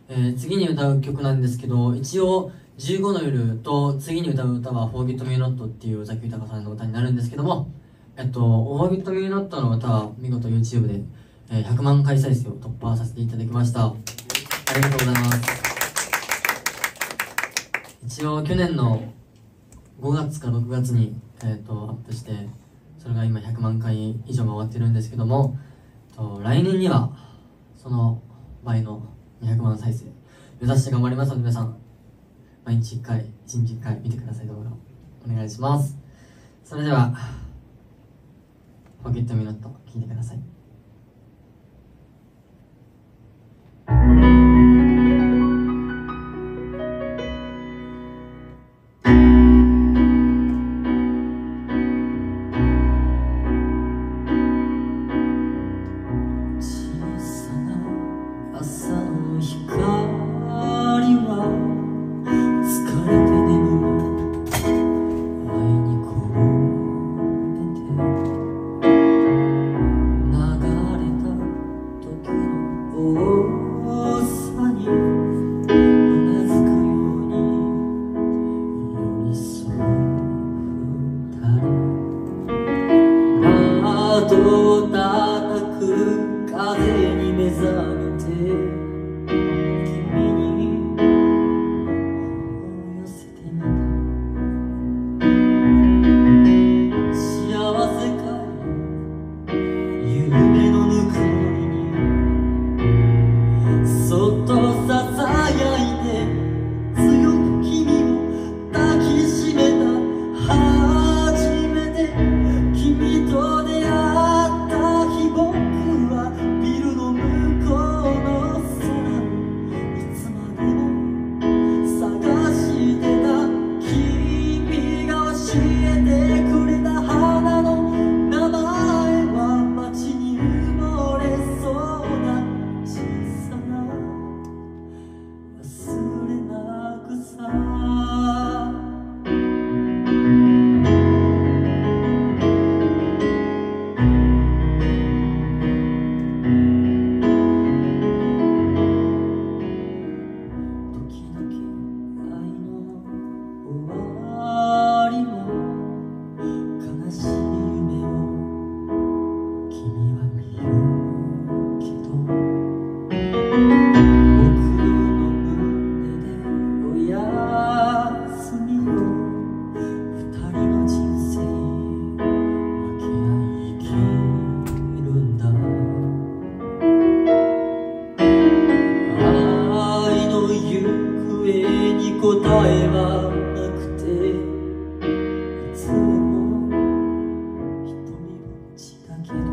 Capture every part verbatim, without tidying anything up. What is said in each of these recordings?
えー、次に歌う曲なんですけど、一応じゅうごの夜と次に歌う歌は Forget Me Not っていう尾崎豊さんの歌になるんですけども、えっと Forget Me Not の歌は見事 YouTube で、えー、ひゃくまんかい再生を突破させていただきました。ありがとうございます。一応去年のごがつかろくがつに、えー、とアップして、それが今ひゃくまんかい以上回ってるんですけども、と来年にはその倍のにひゃくまん再生目指して頑張りますので、皆さん毎日いっかい、いちにちいっかい見てください。動画お願いします。それでは Forget Me Not 聴いてください。窓を叩く風に目覚めて君に寄せてみた。幸せかい夢のぬくもりにそっとささやいて強く君を抱きしめた。初めて君と出会う答えはなくていつも一人ぼっちだけど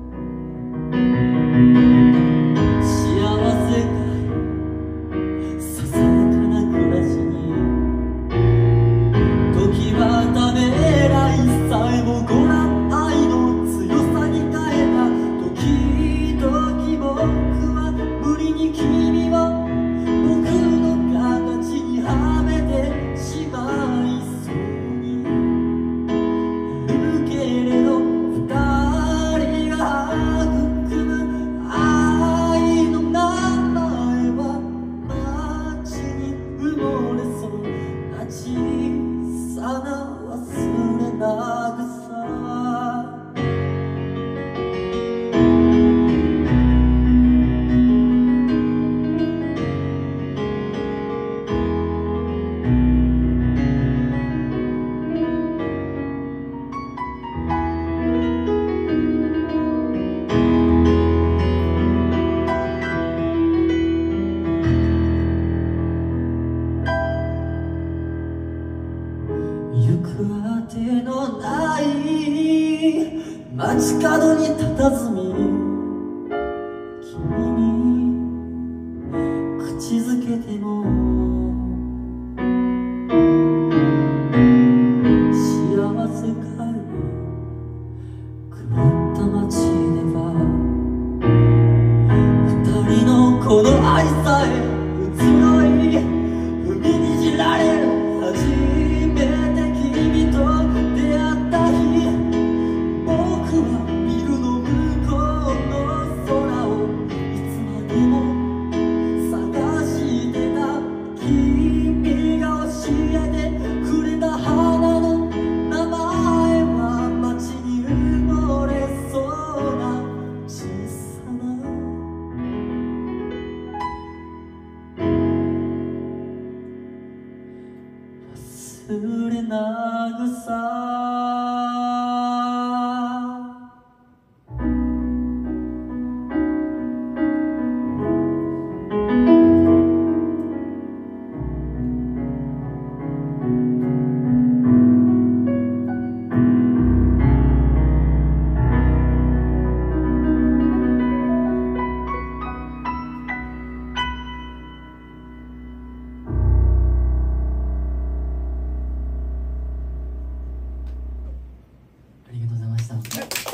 幸せかいささやかな暮らしに時はためらいさえもご覧愛の強さに変えた。時々僕は無理に君を僕の形にはめてしまいそうになるけれど、二人が育む愛の名前は街に埋もれそうな小さな忘れなぐさ。行くあてのない街角に佇み君に口づけても幸せかい狂った街では二人のこの愛さえ移ろい踏みにじられる。初めて君と出会った日、僕はビルの向こうの空をいつまでも探しれ慰